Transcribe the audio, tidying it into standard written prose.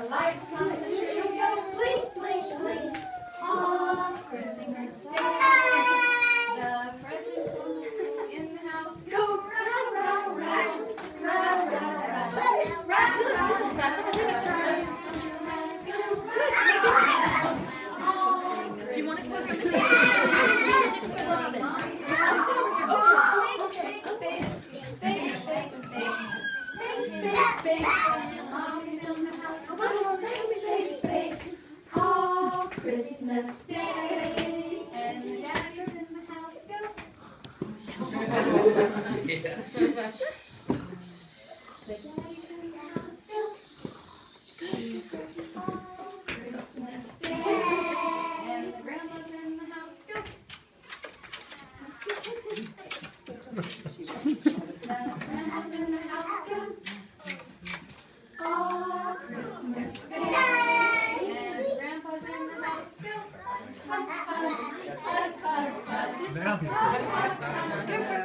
lights on the tree go blink, blink, blink. On Christmas Day, the presents in the house go round, round, round, round, round, round, round, round. Do you want to come over to the Christmas Day, and the daddy's in the house, go. The daddy's in the house, go. Christmas Day, and the grandma's in the house, go. The grandma's in the house, go. Oh, Christmas Day. Now he's